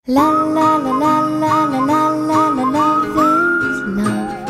La la la la la la la la la love is love.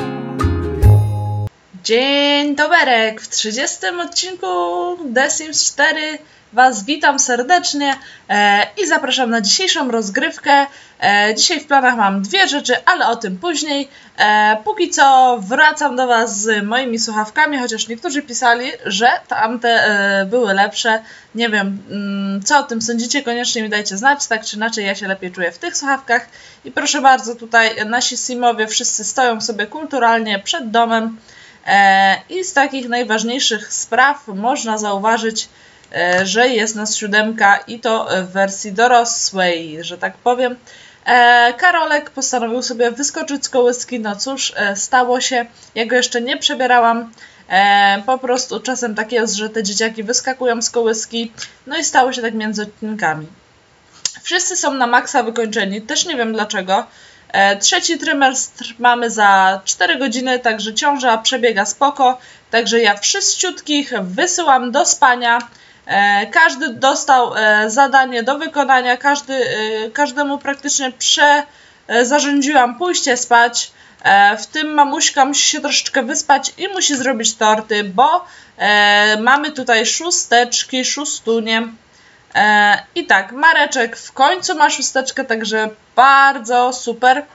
Dzień doberek! W 30. odcinku The Sims 4 Was witam serdecznie i zapraszam na dzisiejszą rozgrywkę. Dzisiaj w planach mam dwie rzeczy, ale o tym później. Póki co wracam do Was z moimi słuchawkami, chociaż niektórzy pisali, że tamte były lepsze. Nie wiem, co o tym sądzicie, koniecznie mi dajcie znać, tak czy inaczej ja się lepiej czuję w tych słuchawkach. I proszę bardzo, tutaj nasi simowie wszyscy stoją sobie kulturalnie przed domem. I z takich najważniejszych spraw można zauważyć, że jest nas 7 i to w wersji dorosłej, że tak powiem. Karolek postanowił sobie wyskoczyć z kołyski, no cóż, stało się, ja go jeszcze nie przebierałam, po prostu czasem tak jest, że te dzieciaki wyskakują z kołyski, no i stało się tak między odcinkami. Wszyscy są na maksa wykończeni, też nie wiem dlaczego. Trzeci trymestr mamy za 4 godziny, także ciąża przebiega spoko. Także ja wszyściutkich wysyłam do spania. Każdy dostał zadanie do wykonania, każdemu praktycznie zarządziłam pójście spać. W tym mamuśka musi się troszeczkę wyspać i musi zrobić torty, bo mamy tutaj szóstunie. I tak, Mareczek w końcu ma 6, także bardzo super.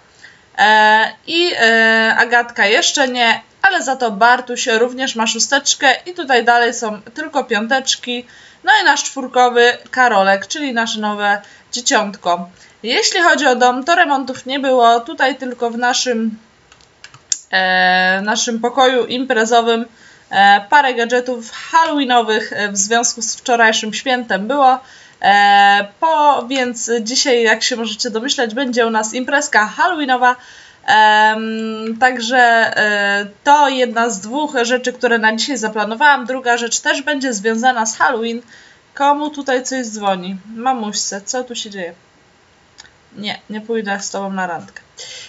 Agatka jeszcze nie, ale za to Bartuś również ma 6 i tutaj dalej są tylko 5. No i nasz 4 Karolek, czyli nasze nowe dzieciątko. Jeśli chodzi o dom, to remontów nie było, tutaj tylko w naszym pokoju imprezowym parę gadżetów halloweenowych w związku z wczorajszym świętem było. Więc dzisiaj, jak się możecie domyśleć, będzie u nas imprezka halloweenowa. Także to jedna z 2 rzeczy, które na dzisiaj zaplanowałam. Druga rzecz też będzie związana z Halloween. Komu tutaj coś dzwoni? Mamuśce, co tu się dzieje? Nie pójdę z tobą na randkę.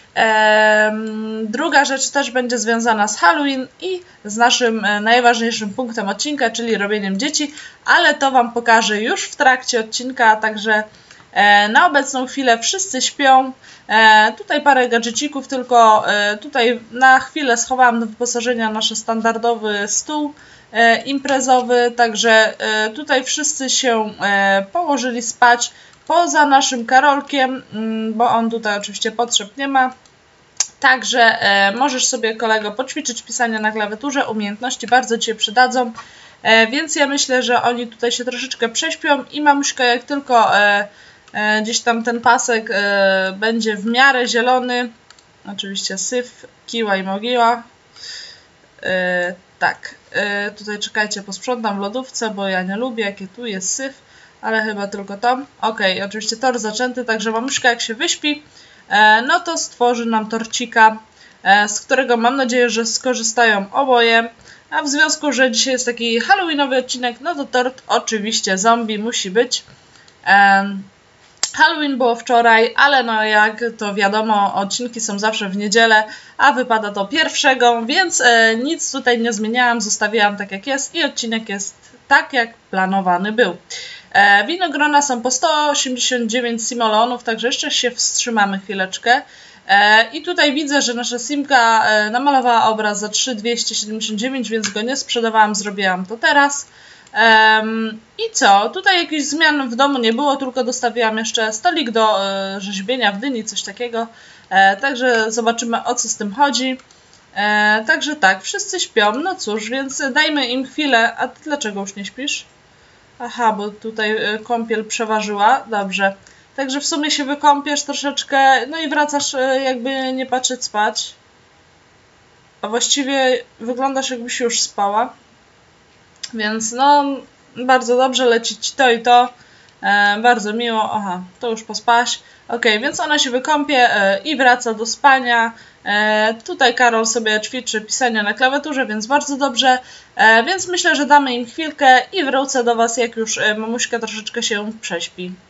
Druga rzecz też będzie związana z Halloween i z naszym najważniejszym punktem odcinka, czyli robieniem dzieci, ale to Wam pokażę już w trakcie odcinka, także na obecną chwilę wszyscy śpią. Tutaj parę gadżecików, tylko tutaj na chwilę schowałam do wyposażenia nasz standardowy stół imprezowy, także tutaj wszyscy się położyli spać. Poza naszym Karolkiem, bo on tutaj oczywiście potrzeb nie ma. Także możesz sobie, kolego, poćwiczyć pisanie na klawiaturze. Umiejętności bardzo Ci się przydadzą. Więc ja myślę, że oni tutaj się troszeczkę prześpią i mamuśka, jak tylko gdzieś tam ten pasek będzie w miarę zielony, oczywiście syf, kiła i mogiła. Tak, tutaj czekajcie, posprzątam w lodówce, bo ja nie lubię, jakie tu jest syf. Ale chyba tylko to. Ok, oczywiście tor zaczęty, także mamuśka jak się wyśpi, no to stworzy nam torcika, z którego mam nadzieję, że skorzystają oboje. A w związku, że dzisiaj jest taki halloweenowy odcinek, no to tort oczywiście zombie musi być. Halloween było wczoraj, ale no jak to wiadomo, odcinki są zawsze w niedzielę, a wypada to 1, więc nic tutaj nie zmieniałam, zostawiłam tak jak jest i odcinek jest tak jak planowany był. Winogrona są po 189 simoleonów, także jeszcze się wstrzymamy chwileczkę. I tutaj widzę, że nasza simka namalowała obraz za 3279, więc go nie sprzedawałam, zrobiłam to teraz. I co? Tutaj jakichś zmian w domu nie było, tylko dostawiłam jeszcze stolik do rzeźbienia w dyni, coś takiego. Także zobaczymy, o co z tym chodzi. Także tak, wszyscy śpią, no cóż, więc dajmy im chwilę. A ty dlaczego już nie śpisz? Aha, bo tutaj kąpiel przeważyła. Dobrze. Także w sumie się wykąpiesz troszeczkę, no i wracasz jakby nie patrzeć spać. A właściwie wyglądasz jakbyś już spała. Więc no, bardzo dobrze, leci ci to i to. Bardzo miło. Aha, to już pospałaś. Ok, więc ona się wykąpie i wraca do spania. Tutaj Karol sobie ćwiczy pisanie na klawiaturze, więc bardzo dobrze. Więc myślę, że damy im chwilkę i wrócę do Was, jak już mamuśka troszeczkę się prześpi.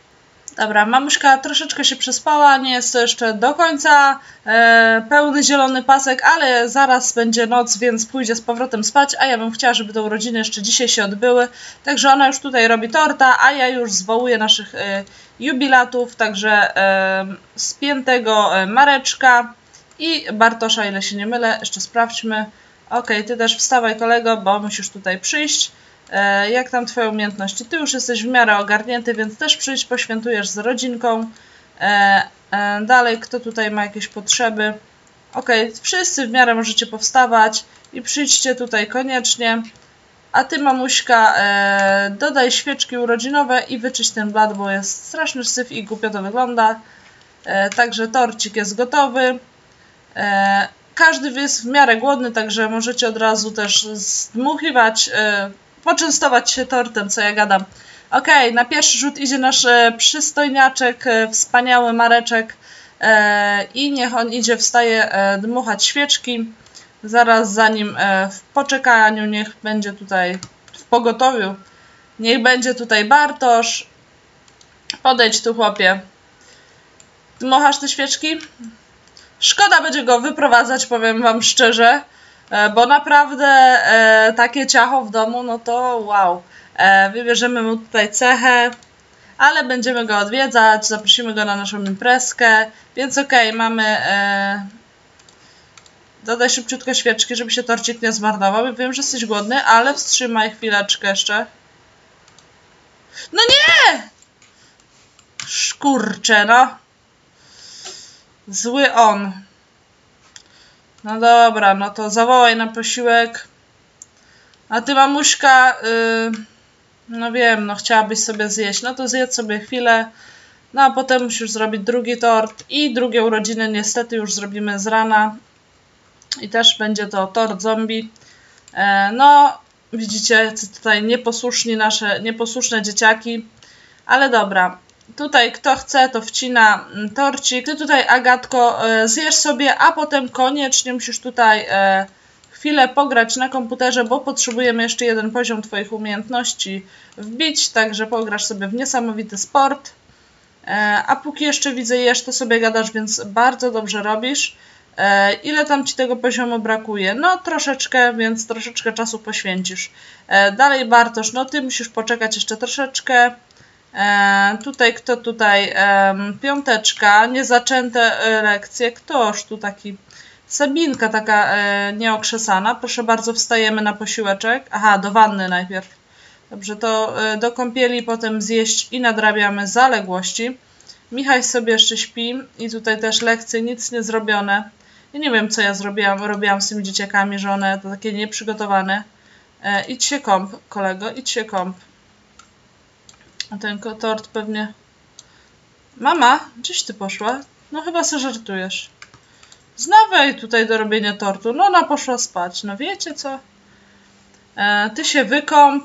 Dobra, mamuśka troszeczkę się przespała, nie jest to jeszcze do końca pełny zielony pasek, ale zaraz będzie noc, więc pójdzie z powrotem spać, a ja bym chciała, żeby te urodziny jeszcze dzisiaj się odbyły. Także ona już tutaj robi torta, a ja już zwołuję naszych jubilatów, także spiętego Mareczka i Bartosza, ile się nie mylę, jeszcze sprawdźmy. Okej, ty też wstawaj, kolego, bo musisz tutaj przyjść. Jak tam twoje umiejętności? Ty już jesteś w miarę ogarnięty, więc też przyjdź, poświętujesz z rodzinką. Dalej, kto tutaj ma jakieś potrzeby? Okej, wszyscy w miarę możecie powstawać i przyjdźcie tutaj koniecznie. A ty, mamuśka, dodaj świeczki urodzinowe i wyczyść ten blat, bo jest straszny syf i głupio to wygląda. Także torcik jest gotowy. Każdy jest w miarę głodny, także możecie od razu też zdmuchiwać, poczęstować się tortem, co ja gadam. Okej, na pierwszy rzut idzie nasz przystojniaczek, wspaniały Mareczek i niech on idzie, wstaje dmuchać świeczki. Zaraz za nim w poczekaniu, niech będzie tutaj w pogotowiu, niech będzie tutaj Bartosz. Podejdź tu, chłopie. Dmuchasz te świeczki? Szkoda będzie go wyprowadzać, powiem wam szczerze, bo naprawdę takie ciacho w domu, no to wow. Wybierzemy mu tutaj cechę, ale będziemy go odwiedzać, zaprosimy go na naszą imprezkę, więc okej, mamy... Dodaj szybciutko świeczki, żeby się torcik nie zmarnował. Wiem, że jesteś głodny, ale wstrzymaj chwileczkę jeszcze. No nie! Szkurcze, no. Zły on. No dobra, no to zawołaj na posiłek. A ty, mamuśka, no wiem, no chciałabyś sobie zjeść. No to zjedz sobie chwilę. No a potem musisz zrobić drugi tort. I drugie urodziny niestety już zrobimy z rana. I też będzie to tort zombie. No, widzicie, tutaj nieposłuszne dzieciaki. Ale dobra. Tutaj kto chce, to wcina torcik. Ty tutaj, Agatko, zjesz sobie, a potem koniecznie musisz tutaj chwilę pograć na komputerze, bo potrzebujemy jeszcze jeden poziom twoich umiejętności wbić, także pograsz sobie w niesamowity sport. A póki jeszcze widzę jesz, to sobie gadasz, więc bardzo dobrze robisz. Ile tam ci tego poziomu brakuje? No troszeczkę, więc troszeczkę czasu poświęcisz. Dalej, Bartosz, no ty musisz poczekać jeszcze troszeczkę. Tutaj, kto tutaj? Piąteczka, niezaczęte lekcje. Ktoż tu taki? Sabinka taka nieokrzesana. Proszę bardzo, wstajemy na posiłeczek. Aha, do wanny najpierw. Dobrze, to do kąpieli, potem zjeść i nadrabiamy zaległości. Michał sobie jeszcze śpi i tutaj też lekcje, nic nie zrobione. Ja nie wiem, co ja robiłam z tymi dzieciakami, że one to takie nieprzygotowane. Idź się kąp, kolego, idź się kąp. A ten tort pewnie... Mama, gdzieś ty poszła? No chyba se żartujesz. Znowu jej tutaj do robienia tortu. No ona poszła spać. No wiecie co? Ty się wykąp.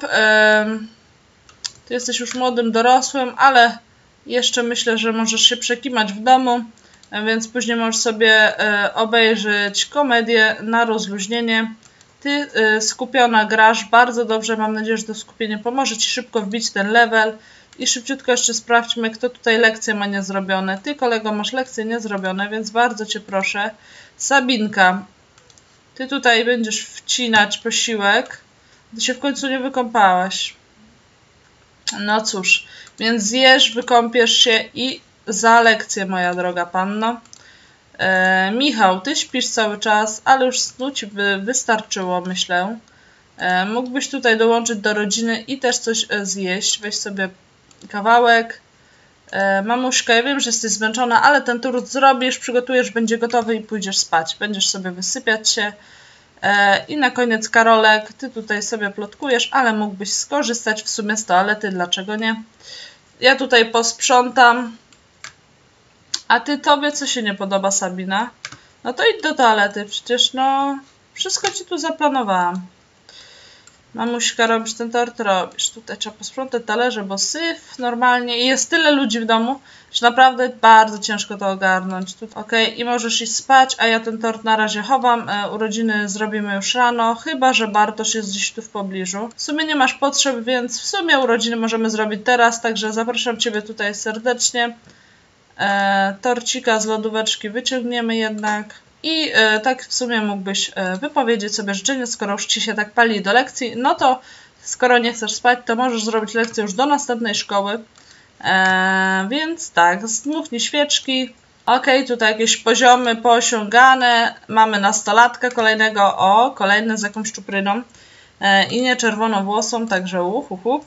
Ty jesteś już młodym dorosłym, ale jeszcze myślę, że możesz się przekimać w domu. Więc później możesz sobie obejrzeć komedię na rozluźnienie. Ty skupiona grasz bardzo dobrze. Mam nadzieję, że to skupienie pomoże ci szybko wbić ten level. I szybciutko jeszcze sprawdźmy, kto tutaj lekcje ma niezrobione. Ty, kolego, masz lekcje niezrobione, więc bardzo cię proszę. Sabinka, ty tutaj będziesz wcinać posiłek. Ty się w końcu nie wykąpałaś. No cóż, więc zjesz, wykąpiesz się i za lekcję, moja droga panno. Michał, ty śpisz cały czas, ale już snu ci by wystarczyło, myślę. Mógłbyś tutaj dołączyć do rodziny i też coś zjeść. Weź sobie kawałek. Mamuśka, ja wiem, że jesteś zmęczona, ale ten tort zrobisz, przygotujesz, będzie gotowy i pójdziesz spać. Będziesz sobie wysypiać się. I na koniec, Karolek, ty tutaj sobie plotkujesz, ale mógłbyś skorzystać w sumie z toalety, dlaczego nie? Ja tutaj posprzątam. A ty, tobie co się nie podoba, Sabina? No to idź do toalety, przecież no wszystko ci tu zaplanowałam. Mamuśka, robisz ten tort? Robisz. Tutaj trzeba posprzątać talerze, bo syf normalnie. I jest tyle ludzi w domu, że naprawdę bardzo ciężko to ogarnąć. Okej, i możesz iść spać, a ja ten tort na razie chowam. Urodziny zrobimy już rano, chyba że Bartosz jest gdzieś tu w pobliżu. W sumie nie masz potrzeb, więc w sumie urodziny możemy zrobić teraz, także zapraszam Ciebie tutaj serdecznie. Torcika z lodóweczki wyciągniemy jednak. I tak w sumie mógłbyś wypowiedzieć sobie życzenie, skoro już Ci się tak pali do lekcji, no to skoro nie chcesz spać, to możesz zrobić lekcję już do następnej szkoły. Więc tak, zdmuchnij świeczki. Okej, tutaj jakieś poziomy poosiągane. Mamy nastolatka kolejnego, kolejny z jakąś czupryną. I nie czerwonowłosą, także uhuhu.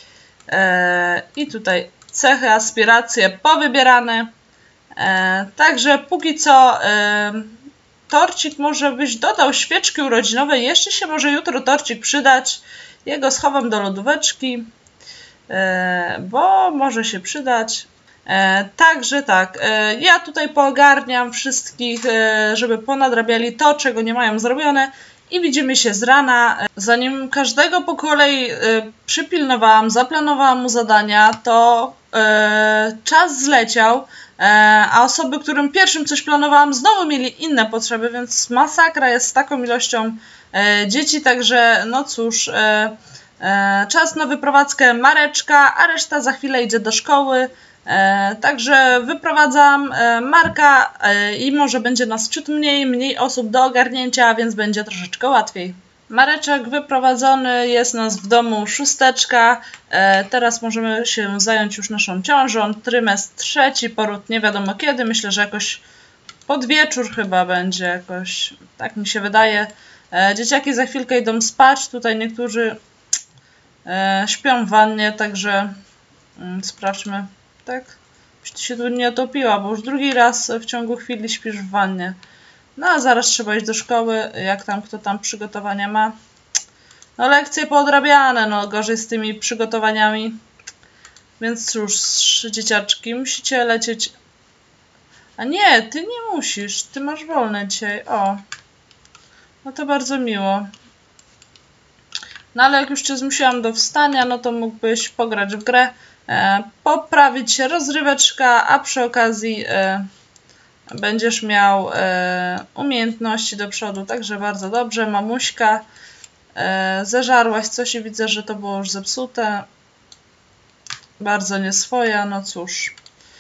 I tutaj cechy, aspiracje powybierane. Także póki co torcik może byś dodał świeczki urodzinowe. Jeszcze się może jutro torcik przydać. Jego schowam do lodóweczki, bo może się przydać. Także tak, ja tutaj poogarniam wszystkich, żeby ponadrabiali to, czego nie mają zrobione. I widzimy się z rana. Zanim każdego po kolei przypilnowałam, zaplanowałam mu zadania, to czas zleciał, a osoby, którym pierwszym coś planowałam, znowu mieli inne potrzeby, więc masakra jest z taką ilością dzieci, także no cóż, czas na wyprowadzkę Mareczka, a reszta za chwilę idzie do szkoły. Także wyprowadzam Marka i może będzie nas ciut mniej osób do ogarnięcia, więc będzie troszeczkę łatwiej. Mareczek wyprowadzony, jest nas w domu 6. Teraz możemy się zająć już naszą ciążą. Trymestr 3, poród nie wiadomo kiedy, myślę, że jakoś pod wieczór chyba będzie jakoś, tak mi się wydaje. Dzieciaki za chwilkę idą spać, tutaj niektórzy śpią w wannie, także sprawdźmy. Tak? Byś ty się tu nie otopiła, bo już drugi raz w ciągu chwili śpisz w wannie. No a zaraz trzeba iść do szkoły, jak tam kto tam przygotowania ma. No lekcje poodrabiane, no gorzej z tymi przygotowaniami. Więc cóż, dzieciaczki, musicie lecieć. A nie, ty nie musisz, ty masz wolne dzisiaj, o. No to bardzo miło. No ale jak już cię zmusiłam do wstania, no to mógłbyś pograć w grę. Poprawić się rozryweczka, a przy okazji będziesz miał umiejętności do przodu, także bardzo dobrze. Mamuśka, zeżarłaś coś i widzę, że to było już zepsute. Bardzo nieswoja, no cóż.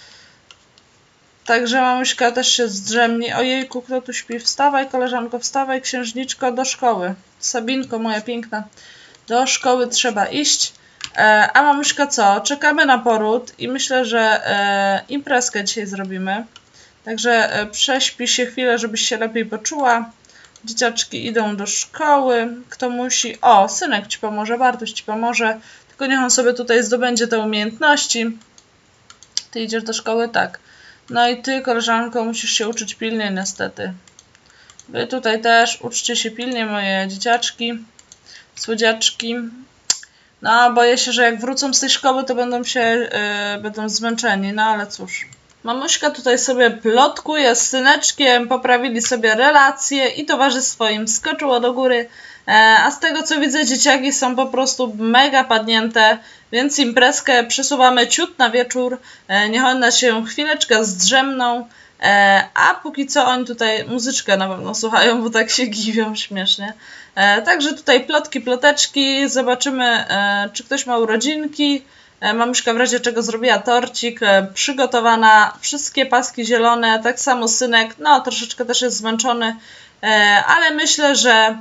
Także mamuśka też się zdrzemni. Ojejku, kto tu śpi? Wstawaj, koleżanko, wstawaj, księżniczko, do szkoły. Sabinko, moja piękna, do szkoły trzeba iść. A mamuśka co? Czekamy na poród i myślę, że imprezkę dzisiaj zrobimy. Także prześpij się chwilę, żebyś się lepiej poczuła. Dzieciaczki idą do szkoły. Kto musi? O, synek ci pomoże, Bartuś ci pomoże. Tylko niech on sobie tutaj zdobędzie te umiejętności. Ty idziesz do szkoły? Tak. No i ty, koleżanko, musisz się uczyć pilnie niestety. Wy tutaj też uczcie się pilnie, moje dzieciaczki, słodziaczki. No, boję się, że jak wrócą z tej szkoły, to będą zmęczeni, no ale cóż. Mamuśka tutaj sobie plotkuje z syneczkiem, poprawili sobie relacje i towarzystwo im skoczyło do góry. A z tego co widzę, dzieciaki są po prostu mega padnięte, więc imprezkę przesuwamy ciut na wieczór. Niech one się chwileczkę zdrzemną, a póki co oni tutaj muzyczkę na pewno słuchają, bo tak się giwią śmiesznie. Także tutaj plotki, ploteczki, zobaczymy czy ktoś ma urodzinki. Mamuśka w razie czego zrobiła torcik, przygotowana, wszystkie paski zielone, tak samo synek, no troszeczkę też jest zmęczony, ale myślę, że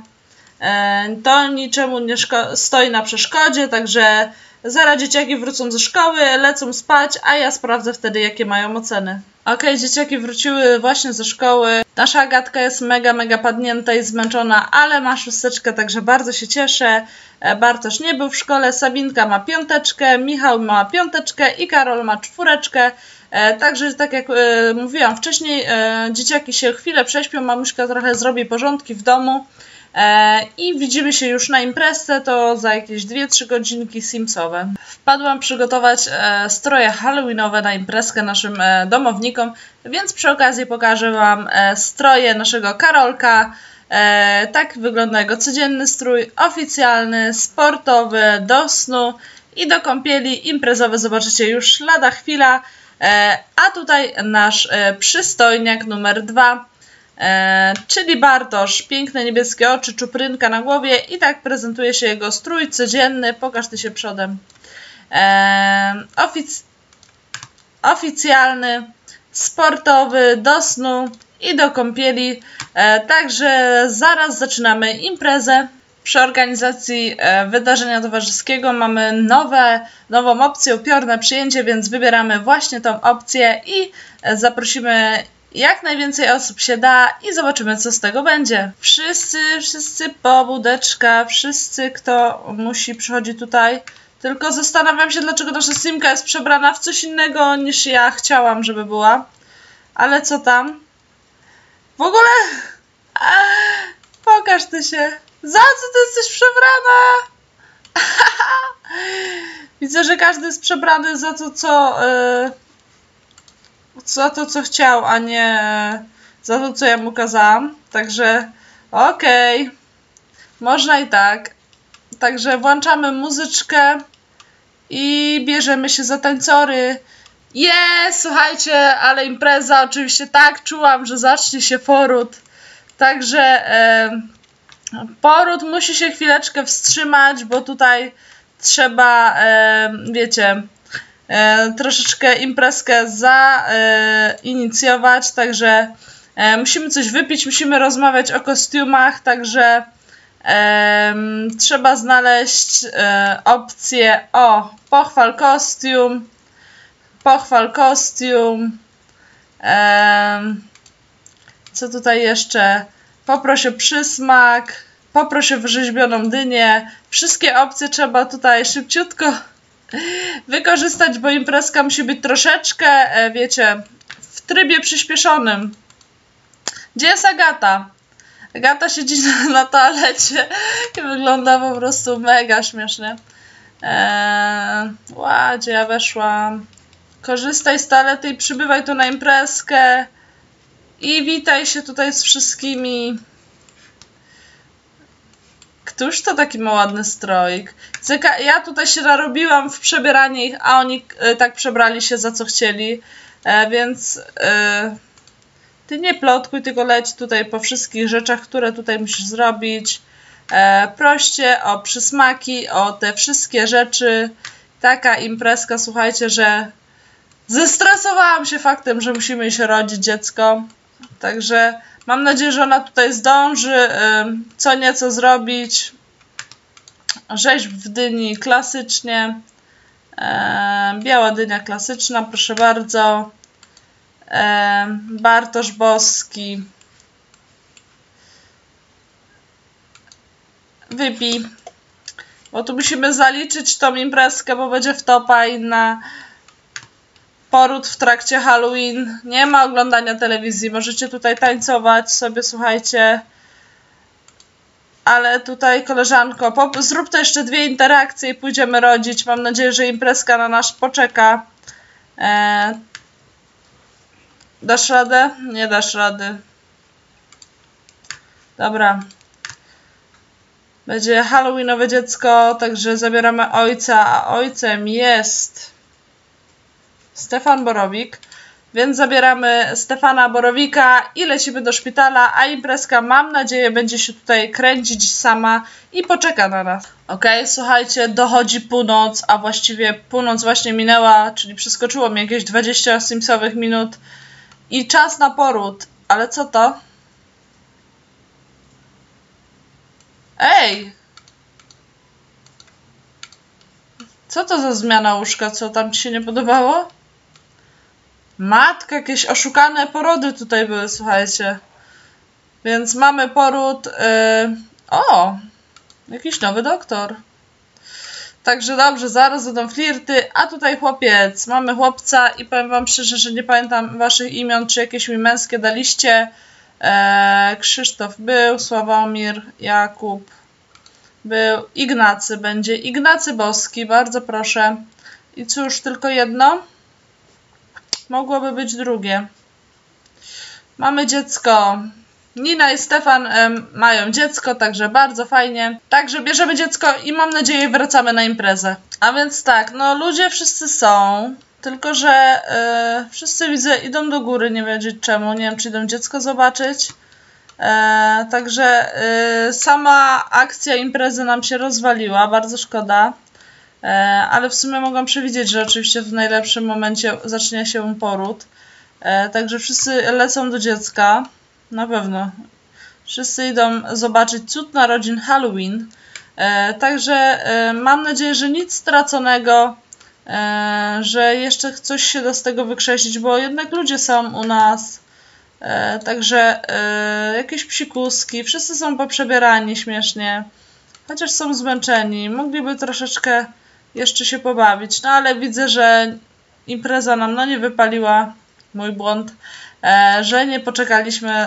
to niczemu nie stoi na przeszkodzie, także zaraz dzieciaki wrócą ze szkoły, lecą spać, a ja sprawdzę wtedy, jakie mają oceny. Okej, dzieciaki wróciły właśnie ze szkoły. Nasza Agatka jest mega padnięta i zmęczona, ale ma 6, także bardzo się cieszę. Bartosz nie był w szkole, Sabinka ma 5, Michał ma 5 i Karol ma 4. Także tak jak mówiłam wcześniej, dzieciaki się chwilę prześpią, mamuśka trochę zrobi porządki w domu. I widzimy się już na imprezce, to za jakieś 2-3 godzinki simsowe. Wpadłam przygotować stroje halloweenowe na imprezkę naszym domownikom, więc przy okazji pokażę Wam stroje naszego Karolka. Tak wygląda jego codzienny strój, oficjalny, sportowy, do snu i do kąpieli, imprezowy zobaczycie już lada chwila. A tutaj nasz przystojniak numer 2, czyli Bartosz. Piękne niebieskie oczy, czuprynka na głowie i tak prezentuje się jego strój codzienny. Pokaż ty się przodem. Oficjalny, sportowy, do snu i do kąpieli. Także zaraz zaczynamy imprezę. Przy organizacji wydarzenia towarzyskiego mamy nową opcję, upiorne przyjęcie, więc wybieramy właśnie tą opcję i zaprosimy jak najwięcej osób się da i zobaczymy, co z tego będzie. Wszyscy po wódeczka, wszyscy, kto musi, przychodzi tutaj. Tylko zastanawiam się, dlaczego nasza Simka jest przebrana w coś innego, niż ja chciałam, żeby była. Ale co tam? W ogóle... Pokaż ty się. Za co ty jesteś przebrana? Widzę, że każdy jest przebrany za to, co chciał, a nie za to, co ja mu kazałam. Także okej. Można i tak. Także włączamy muzyczkę i bierzemy się za tańcory. Słuchajcie, ale impreza, oczywiście tak czułam, że zacznie się poród. Także poród musi się chwileczkę wstrzymać, bo tutaj trzeba, wiecie, troszeczkę imprezkę zainicjować, także musimy coś wypić, musimy rozmawiać o kostiumach, także trzeba znaleźć opcję pochwal kostium, co tutaj jeszcze, poproś o przysmak, poproś o wyrzeźbioną dynię. Wszystkie opcje trzeba tutaj szybciutko wykorzystać, bo imprezka musi być troszeczkę, wiecie, w trybie przyspieszonym. Gdzie jest Agata? Agata siedzi na toalecie i wygląda po prostu mega śmiesznie. Gdzie ja weszłam? Korzystaj z toalety i przybywaj tu na imprezkę. I witaj się tutaj z wszystkimi. Któż to taki ma ładny stroik? Ja tutaj się narobiłam w przebieranie ich, a oni tak przebrali się za co chcieli. Więc ty nie plotkuj, tylko leć tutaj po wszystkich rzeczach, które tutaj musisz zrobić. Proście o przysmaki, o te wszystkie rzeczy. Taka imprezka, słuchajcie, że zestresowałam się faktem, że musimy się rodzić dziecko. Także mam nadzieję, że ona tutaj zdąży co nieco zrobić. Rzeźb w dyni klasycznie. Biała dynia klasyczna, proszę bardzo. Bartosz Boski. Wypij. Bo tu musimy zaliczyć tą imprezkę, bo będzie wtopa inna. Poród w trakcie Halloween. Nie ma oglądania telewizji. Możecie tutaj tańcować sobie, słuchajcie. Ale tutaj, koleżanko, zrób to jeszcze 2 interakcje i pójdziemy rodzić. Mam nadzieję, że imprezka na nas poczeka. Dasz radę? Nie dasz rady. Dobra. Będzie halloweenowe dziecko, także zabieramy ojca, a ojcem jest Stefan Borowik, więc zabieramy Stefana Borowika i lecimy do szpitala, a imprezka, mam nadzieję, będzie się tutaj kręcić sama i poczeka na nas. Okej, słuchajcie, dochodzi północ, a właściwie północ właśnie minęła, czyli przeskoczyło mi jakieś 20 simsowych minut i czas na poród. Ale co to? Ej! Co to za zmiana łóżka? Co tam ci się nie podobało? Matka, jakieś oszukane porody tutaj były, słuchajcie. Więc mamy poród. Jakiś nowy doktor. Także dobrze, zaraz będą flirty. A tutaj chłopiec. Mamy chłopca i powiem wam szczerze, że nie pamiętam waszych imion, czy jakieś mi męskie daliście. Krzysztof był, Sławomir, Jakub był, Ignacy będzie. Ignacy Boski, bardzo proszę. I cóż, tylko jedno? Mogłoby być drugie. Mamy dziecko. Nina i Stefan mają dziecko, także bardzo fajnie. Także bierzemy dziecko i mam nadzieję wracamy na imprezę. A więc tak, no ludzie wszyscy są, tylko że wszyscy widzę idą do góry, nie wiedzieć czemu, nie wiem czy idą dziecko zobaczyć. Także sama akcja imprezy nam się rozwaliła, bardzo szkoda. Ale w sumie mogłam przewidzieć, że oczywiście w najlepszym momencie zacznie się poród. Także wszyscy lecą do dziecka. Na pewno. Wszyscy idą zobaczyć cud narodzin Halloween. Także mam nadzieję, że nic straconego, że jeszcze coś się da z tego wykrzesić, bo jednak ludzie są u nas. Także jakieś psikuski. Wszyscy są poprzebierani śmiesznie. Chociaż są zmęczeni. Mogliby troszeczkę jeszcze się pobawić. No ale widzę, że impreza nam nie wypaliła. Mój błąd. Że nie poczekaliśmy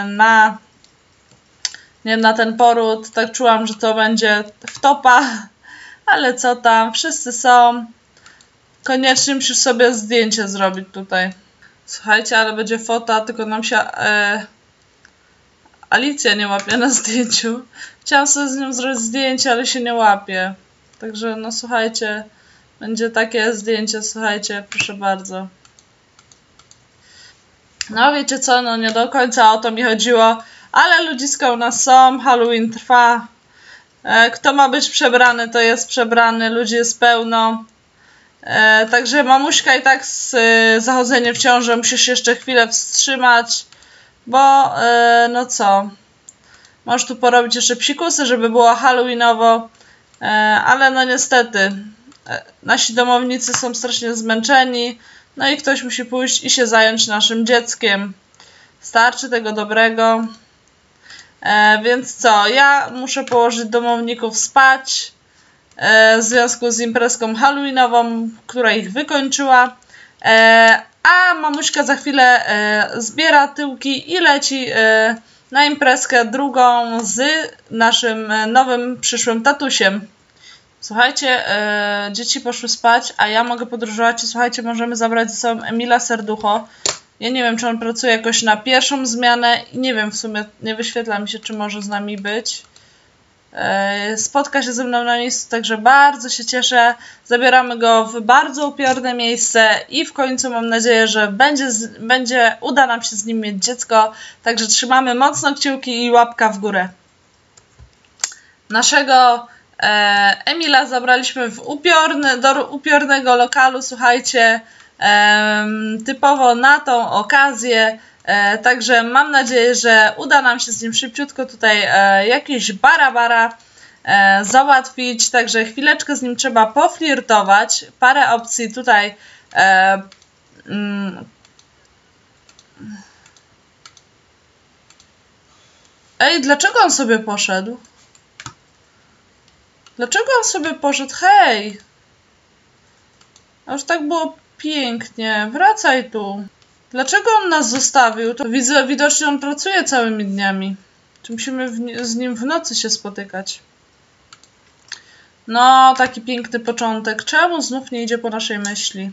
na ten poród. Tak czułam, że to będzie wtopa, ale co tam, wszyscy są. Koniecznie musisz sobie zdjęcie zrobić tutaj. Słuchajcie, ale będzie fota, tylko nam się Alicja nie łapie na zdjęciu. Chciałam sobie z nią zrobić zdjęcie, ale się nie łapie. Także no słuchajcie, będzie takie zdjęcie, słuchajcie, proszę bardzo. No wiecie co, no nie do końca o to mi chodziło, ale ludziska u nas są, Halloween trwa. Kto ma być przebrany, to jest przebrany, ludzi jest pełno. Także mamuśka i tak z zachodzeniem w ciąży musisz jeszcze chwilę wstrzymać, bo no co, możesz tu porobić jeszcze psikusy, żeby było halloweenowo, ale no niestety nasi domownicy są strasznie zmęczeni. No i ktoś musi pójść i się zająć naszym dzieckiem. Starczy tego dobrego. Więc co? Ja muszę położyć domowników spać. W związku z imprezką halloweenową, która ich wykończyła. A mamuśka za chwilę zbiera tyłki i leci na imprezkę drugą z naszym nowym przyszłym tatusiem. Słuchajcie, dzieci poszły spać, a ja mogę podróżować i słuchajcie, możemy zabrać ze sobą Emila Serducho. Ja nie wiem, czy on pracuje jakoś na pierwszą zmianę i nie wiem, w sumie nie wyświetla mi się, czy może z nami być. Spotka się ze mną na miejscu, także bardzo się cieszę. Zabieramy go w bardzo upiorne miejsce i w końcu mam nadzieję, że uda nam się z nim mieć dziecko. Także trzymamy mocno kciuki i łapka w górę. Naszego Emila zabraliśmy do upiornego lokalu, słuchajcie, typowo na tą okazję, także mam nadzieję, że uda nam się z nim szybciutko tutaj jakiś bara załatwić, także chwileczkę z nim trzeba poflirtować, parę opcji tutaj Ej, dlaczego on sobie poszedł? Dlaczego on sobie poszedł? Hej! A już tak było pięknie. Wracaj tu. Dlaczego on nas zostawił? To widzę, widocznie on pracuje całymi dniami. Czy musimy z nim w nocy się spotykać? No, taki piękny początek. Czemu znów nie idzie po naszej myśli?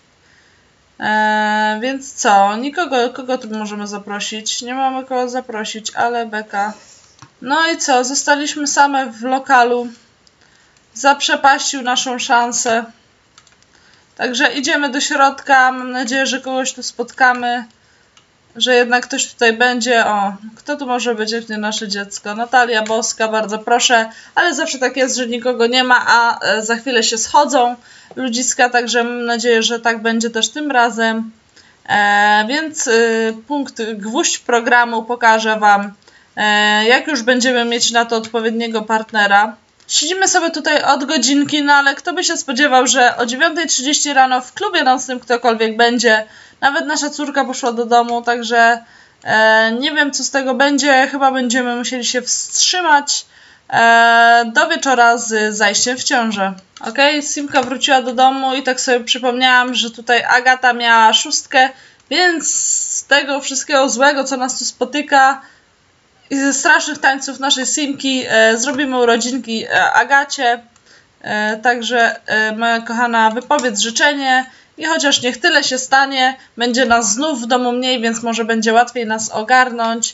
Więc co? Kogo tu możemy zaprosić? Nie mamy kogo zaprosić, ale beka. No i co? Zostaliśmy same w lokalu. Zaprzepaścił naszą szansę. Także idziemy do środka. Mam nadzieję, że kogoś tu spotkamy. Że jednak ktoś tutaj będzie. O, kto tu może być, jak nie nasze dziecko? Natalia Boska, bardzo proszę. Ale zawsze tak jest, że nikogo nie ma, a za chwilę się schodzą ludziska. Także mam nadzieję, że tak będzie też tym razem. Więc gwóźdź programu pokażę Wam, jak już będziemy mieć na to odpowiedniego partnera. Siedzimy sobie tutaj od godzinki, no ale kto by się spodziewał, że o 9:30 rano w klubie nocnym ktokolwiek będzie. Nawet nasza córka poszła do domu, także nie wiem co z tego będzie. Chyba będziemy musieli się wstrzymać do wieczora z zajściem w ciążę. Okej, Simka wróciła do domu i tak sobie przypomniałam, że tutaj Agata miała 6, więc z tego wszystkiego złego, co nas tu spotyka i ze strasznych tańców naszej Simki zrobimy urodzinki Agacie. Także moja kochana, wypowiedz życzenie i chociaż niech tyle się stanie, będzie nas znów w domu mniej, więc może będzie łatwiej nas ogarnąć.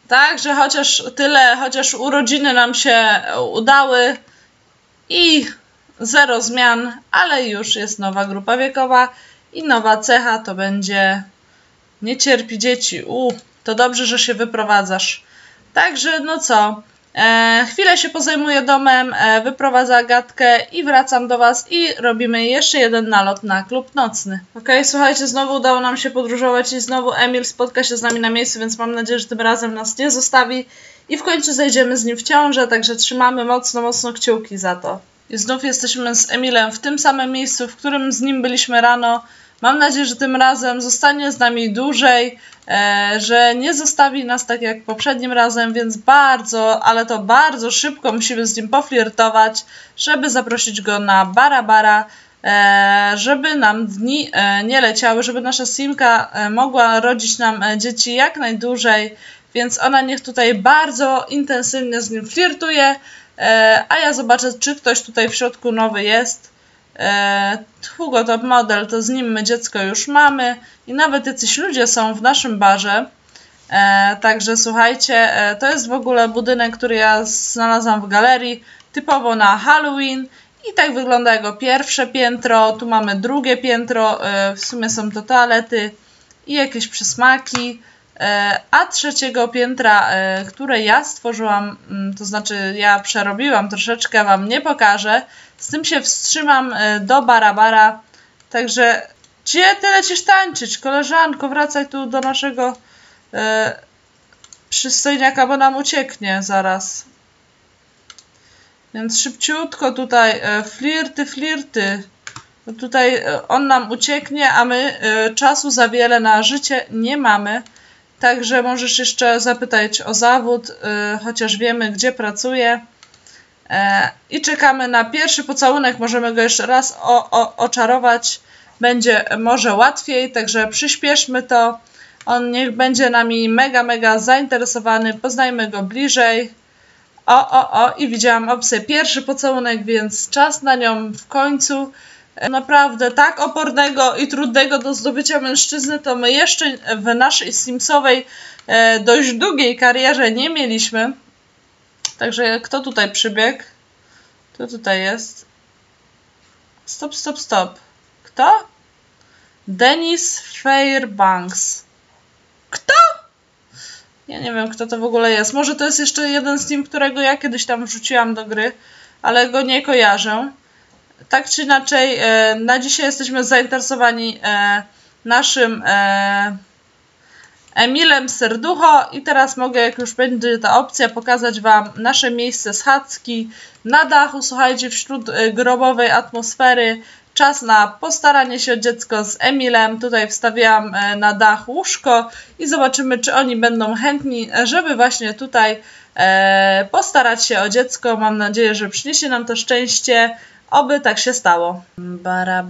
Także chociaż tyle, chociaż urodziny nam się udały i 0 zmian, ale już jest nowa grupa wiekowa i nowa cecha to będzie nie cierpi dzieci. To dobrze, że się wyprowadzasz. Także no co, chwilę się pozajmuję domem, wyprowadzę Agatkę i wracam do Was i robimy jeszcze jeden nalot na klub nocny. Okej, słuchajcie, znowu udało nam się podróżować i znowu Emil spotka się z nami na miejscu, więc mam nadzieję, że tym razem nas nie zostawi i w końcu zejdziemy z nim w ciążę, także trzymamy mocno kciuki za to. I znów jesteśmy z Emilem w tym samym miejscu, w którym z nim byliśmy rano. Mam nadzieję, że tym razem zostanie z nami dłużej, że nie zostawi nas tak jak poprzednim razem, więc bardzo, ale to bardzo szybko musimy z nim poflirtować, żeby zaprosić go na bara, żeby nam dni nie leciały, żeby nasza Simka mogła rodzić nam dzieci jak najdłużej, więc ona niech tutaj bardzo intensywnie z nim flirtuje, a ja zobaczę, czy ktoś tutaj w środku nowy jest. Hugo Top Model, to z nim my dziecko już mamy i nawet jacyś ludzie są w naszym barze, także słuchajcie, to jest w ogóle budynek, który ja znalazłam w galerii, typowo na Halloween i tak wygląda jego pierwsze piętro, tu mamy drugie piętro, w sumie są to toalety i jakieś przysmaki, a trzeciego piętra, które ja stworzyłam, to znaczy ja przerobiłam troszeczkę, wam nie pokażę, z tym się wstrzymam do bara, także gdzie ty lecisz tańczyć, koleżanko, wracaj tu do naszego przystojniaka, bo nam ucieknie zaraz. Więc szybciutko tutaj, flirty, bo tutaj on nam ucieknie, a my czasu za wiele na życie nie mamy. Także możesz jeszcze zapytać o zawód, chociaż wiemy, gdzie pracuje. I czekamy na pierwszy pocałunek. Możemy go jeszcze raz oczarować. Będzie może łatwiej, także przyspieszmy to. On niech będzie nami mega zainteresowany. Poznajmy go bliżej. I widziałam opcję pierwszy pocałunek, więc czas na nią w końcu. Naprawdę tak opornego i trudnego do zdobycia mężczyzny to my jeszcze w naszej Simsowej dość długiej karierze nie mieliśmy. Także kto tutaj przybiegł? Kto tutaj jest? Stop. Kto? Dennis Fairbanks. Kto? Ja nie wiem, kto to w ogóle jest. Może to jest jeszcze jeden z tym, którego ja kiedyś tam wrzuciłam do gry, ale go nie kojarzę. Tak czy inaczej, na dzisiaj jesteśmy zainteresowani naszym Emilem Serducho i teraz mogę, jak już będzie ta opcja, pokazać wam nasze miejsce schadzki na dachu. Słuchajcie, wśród grobowej atmosfery czas na postaranie się o dziecko z Emilem. Tutaj wstawiam na dach łóżko i zobaczymy, czy oni będą chętni, żeby właśnie tutaj postarać się o dziecko. Mam nadzieję, że przyniesie nam to szczęście. Oby tak się stało. Bara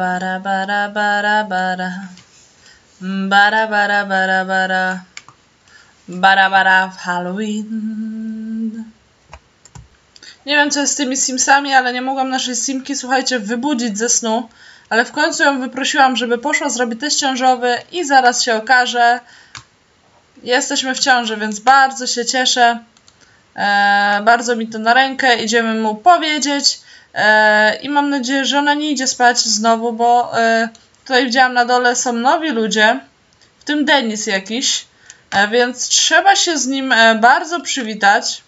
w Halloween. Nie wiem, co jest z tymi Simsami, ale nie mogłam naszej Simki, słuchajcie, wybudzić ze snu. Ale w końcu ją wyprosiłam, żeby poszła zrobić test ciążowy i zaraz się okaże. Jesteśmy w ciąży, więc bardzo się cieszę. Bardzo mi to na rękę. Idziemy mu powiedzieć. I mam nadzieję, że ona nie idzie spać znowu, bo tutaj widziałam na dole są nowi ludzie, w tym Denis jakiś, więc trzeba się z nim bardzo przywitać.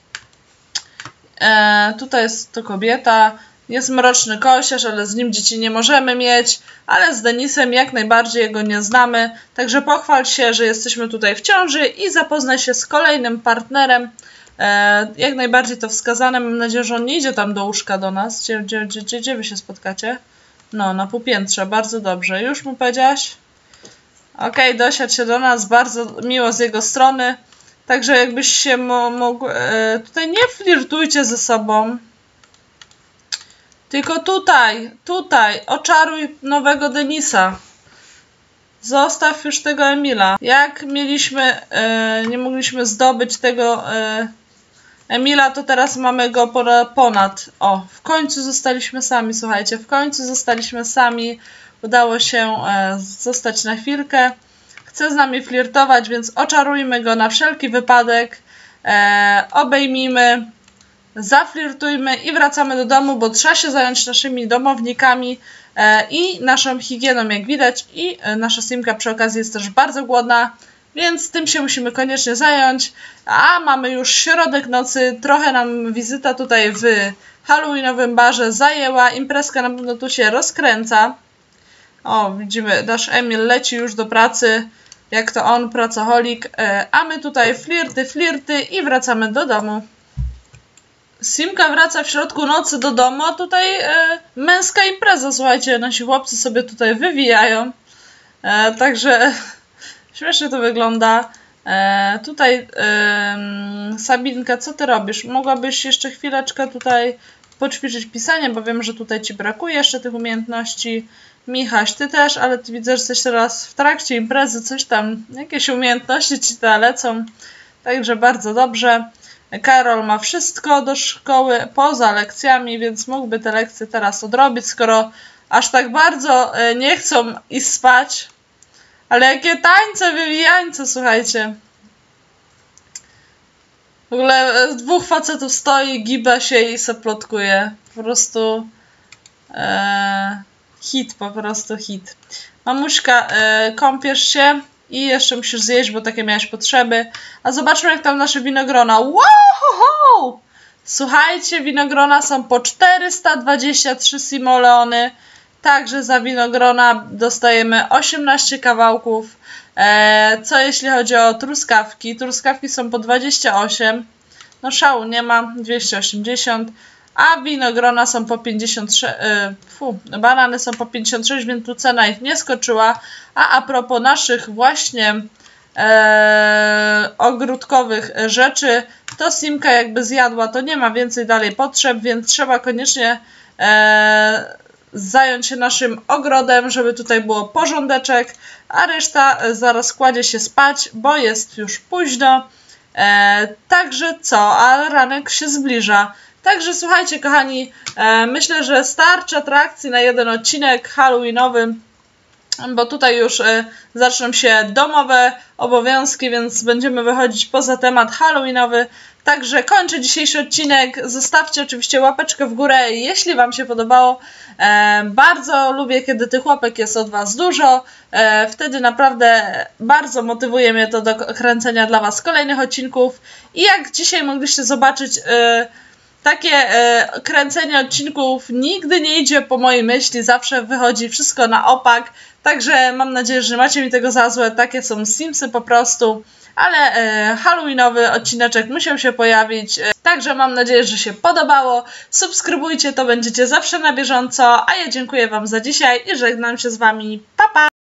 Tutaj jest to kobieta, jest mroczny kosiarz, ale z nim dzieci nie możemy mieć, ale z Denisem jak najbardziej jego nie znamy, także pochwal się, że jesteśmy tutaj w ciąży i zapoznaj się z kolejnym partnerem. Jak najbardziej to wskazane. Mam nadzieję, że on nie idzie tam do łóżka do nas. Gdzie wy się spotkacie? No, na półpiętrze. Bardzo dobrze. Już mu powiedziałaś? Okej, dosiadł się do nas. Bardzo miło z jego strony. Także jakbyś się mógł... tutaj nie flirtujcie ze sobą. Tylko tutaj. Oczaruj nowego Denisa. Zostaw już tego Emila. Jak mieliśmy... nie mogliśmy zdobyć tego... Emila, to teraz mamy go ponad. W końcu zostaliśmy sami, słuchajcie, w końcu zostaliśmy sami. Udało się zostać na chwilkę. chce z nami flirtować, więc oczarujmy go na wszelki wypadek, obejmijmy, zaflirtujmy i wracamy do domu, bo trzeba się zająć naszymi domownikami i naszą higieną, jak widać, i nasza Simka przy okazji jest też bardzo głodna, więc tym się musimy koniecznie zająć. A mamy już środek nocy, trochę nam wizyta tutaj w halloweenowym barze zajęła, imprezka na pewno tu się rozkręca. O, widzimy, nasz Emil leci już do pracy, jak to on, pracoholik, a my tutaj flirty i wracamy do domu. Simka wraca w środku nocy do domu, a tutaj męska impreza, słuchajcie, nasi chłopcy sobie tutaj wywijają, także śmiesznie to wygląda. Tutaj Sabinka, co ty robisz? Mogłabyś jeszcze chwileczkę tutaj poćwiczyć pisanie, bo wiem, że tutaj ci brakuje jeszcze tych umiejętności. Michaś, ty też, ale ty widzę, że jesteś teraz w trakcie imprezy, coś tam, jakieś umiejętności ci te lecą, także bardzo dobrze. Karol ma wszystko do szkoły poza lekcjami, więc mógłby te lekcje teraz odrobić, skoro aż tak bardzo nie chcą iść spać. Ale jakie tańce, wywijańce, słuchajcie. W ogóle dwóch facetów stoi, giba się i se plotkuje. Po prostu hit, po prostu hit. Mamuśka, kąpiesz się i jeszcze musisz zjeść, bo takie miałeś potrzeby. A zobaczmy, jak tam nasze winogrona. Wow! Słuchajcie, winogrona są po 423 simoleony. Także za winogrona dostajemy 18 kawałków. Co jeśli chodzi o truskawki? Truskawki są po 28. No szału nie ma, 280. A winogrona są po 56. Banany są po 56, więc tu cena ich nie skoczyła. A propos naszych właśnie ogródkowych rzeczy, to Simka jakby zjadła, to nie ma więcej dalej potrzeb, więc trzeba koniecznie zająć się naszym ogrodem, żeby tutaj było porządeczek, a reszta zaraz kładzie się spać, bo jest już późno. Także co? A ranek się zbliża. Także słuchajcie, kochani, myślę, że starczy atrakcji na jeden odcinek halloweenowy, bo tutaj już zaczną się domowe obowiązki, więc będziemy wychodzić poza temat halloweenowy. Także kończę dzisiejszy odcinek. Zostawcie oczywiście łapeczkę w górę, jeśli wam się podobało. Bardzo lubię, kiedy tych łapek jest od was dużo. Wtedy naprawdę bardzo motywuje mnie to do kręcenia dla was kolejnych odcinków. I jak dzisiaj mogliście zobaczyć, takie kręcenie odcinków nigdy nie idzie po mojej myśli, zawsze wychodzi wszystko na opak, także mam nadzieję, że macie mi tego za złe, takie są Simsy po prostu, ale halloweenowy odcineczek musiał się pojawić, także mam nadzieję, że się podobało, subskrybujcie, to będziecie zawsze na bieżąco, a ja dziękuję wam za dzisiaj i żegnam się z wami, pa pa!